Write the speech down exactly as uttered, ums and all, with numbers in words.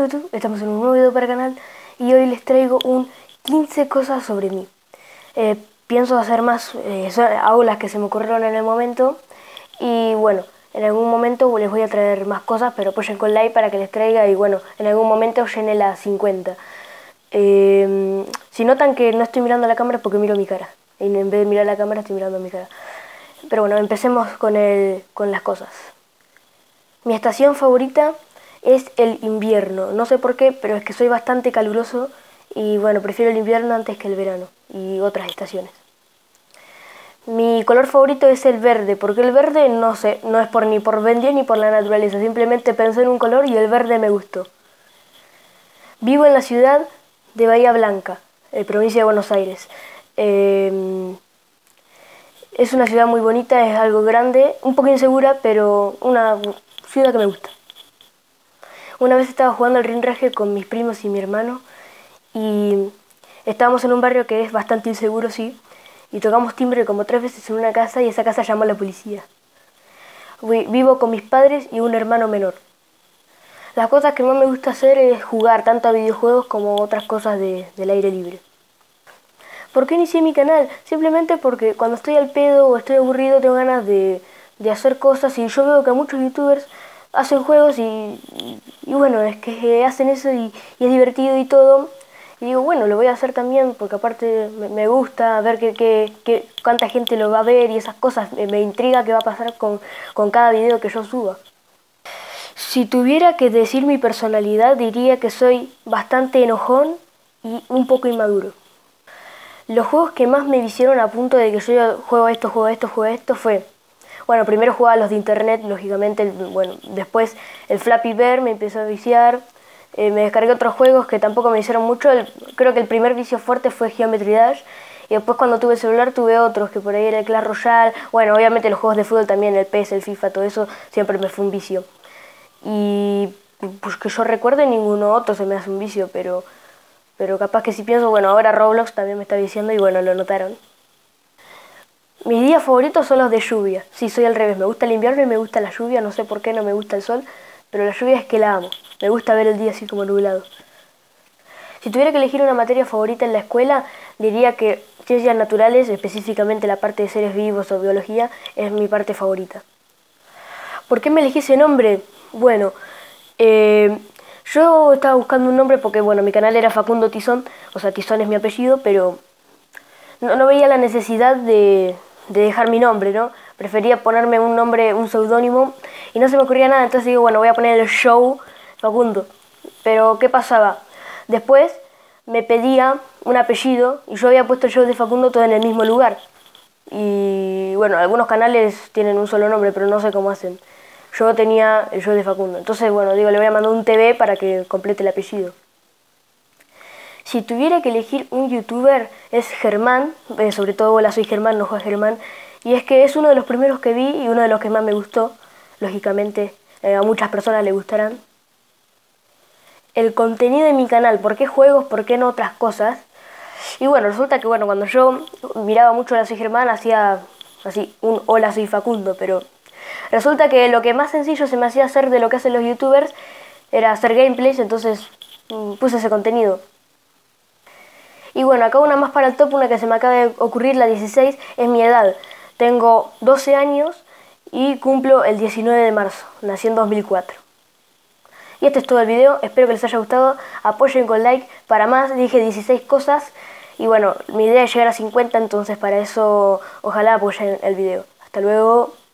YouTube, estamos en un nuevo video para el canal y hoy les traigo un quince cosas sobre mí. Eh, pienso hacer más, eh, hago las que se me ocurrieron en el momento y bueno, en algún momento les voy a traer más cosas, pero apoyen con like para que les traiga y bueno, en algún momento llene las cincuenta. Eh, si notan que no estoy mirando a la cámara es porque miro mi cara, y en vez de mirar la cámara estoy mirando mi cara. Pero bueno, empecemos con, el, con las cosas. Mi estación favorita es el invierno, no sé por qué, pero es que soy bastante caluroso y bueno, prefiero el invierno antes que el verano y otras estaciones. Mi color favorito es el verde, porque el verde no sé, no es por ni por vendier ni por la naturaleza, simplemente pensé en un color y el verde me gustó. Vivo en la ciudad de Bahía Blanca, eh, provincia de Buenos Aires. Eh, es una ciudad muy bonita, es algo grande, un poco insegura, pero una ciudad que me gusta. Una vez estaba jugando al rinraje con mis primos y mi hermano y estábamos en un barrio que es bastante inseguro, sí, y tocamos timbre como tres veces en una casa y esa casa llamó a la policía. Vivo con mis padres y un hermano menor. Las cosas que más me gusta hacer es jugar tanto a videojuegos como otras cosas de, del aire libre. ¿Por qué inicié mi canal? Simplemente porque cuando estoy al pedo o estoy aburrido tengo ganas de, de hacer cosas y yo veo que muchos youtubers hacen juegos y, y, y bueno, es que hacen eso y, y es divertido y todo. Y digo, bueno, lo voy a hacer también porque aparte me, me gusta ver que, que, que, cuánta gente lo va a ver y esas cosas. Me, me intriga qué va a pasar con, con cada video que yo suba. Si tuviera que decir mi personalidad, diría que soy bastante enojón y un poco inmaduro. Los juegos que más me hicieron a punto de que yo juego esto, juego esto, juego esto fue... Bueno, primero jugaba los de internet, lógicamente, bueno, después el Flappy Bird me empezó a viciar, eh, me descargué otros juegos que tampoco me hicieron mucho, el, creo que el primer vicio fuerte fue Geometry Dash, y después cuando tuve celular tuve otros, que por ahí era el Clash Royale, bueno, obviamente los juegos de fútbol también, el P E S, el FIFA, todo eso siempre me fue un vicio. Y pues que yo recuerde ninguno otro se me hace un vicio, pero, pero capaz que si pienso, bueno, ahora Roblox también me está viciando y bueno, lo notaron. Mis días favoritos son los de lluvia. Sí, soy al revés. Me gusta el invierno y me gusta la lluvia. No sé por qué no me gusta el sol, pero la lluvia es que la amo. Me gusta ver el día así como nublado. Si tuviera que elegir una materia favorita en la escuela, diría que ciencias naturales, específicamente la parte de seres vivos o biología, es mi parte favorita. ¿Por qué me elegí ese nombre? Bueno, eh, yo estaba buscando un nombre porque, bueno, mi canal era Facundo Tizón, o sea, Tizón es mi apellido, pero no, no veía la necesidad de... de dejar mi nombre, ¿no? Prefería ponerme un nombre, un seudónimo, y no se me ocurría nada, entonces digo, bueno, voy a poner el show Facundo. Pero, ¿qué pasaba? Después me pedía un apellido, y yo había puesto el show de Facundo todo en el mismo lugar. Y, bueno, algunos canales tienen un solo nombre, pero no sé cómo hacen. Yo tenía el show de Facundo, entonces, bueno, digo, le voy a mandar un T V para que complete el apellido. Si tuviera que elegir un youtuber es Germán, eh, sobre todo hola soy Germán, no Juan Germán, y es que es uno de los primeros que vi y uno de los que más me gustó, lógicamente eh, a muchas personas le gustarán. El contenido de mi canal, ¿por qué juegos, por qué no otras cosas? Y bueno, resulta que bueno, cuando yo miraba mucho Hola soy Germán hacía así un Hola soy Facundo, pero resulta que lo que más sencillo se me hacía hacer de lo que hacen los youtubers era hacer gameplays, entonces mmm, puse ese contenido. Y bueno, acá una más para el top, una que se me acaba de ocurrir, la dieciséis, es mi edad. Tengo doce años y cumplo el diecinueve de marzo, nací en dos mil cuatro. Y este es todo el video, espero que les haya gustado, apoyen con like para más, dije dieciséis cosas. Y bueno, mi idea es llegar a cincuenta, entonces para eso ojalá apoyen el video. Hasta luego.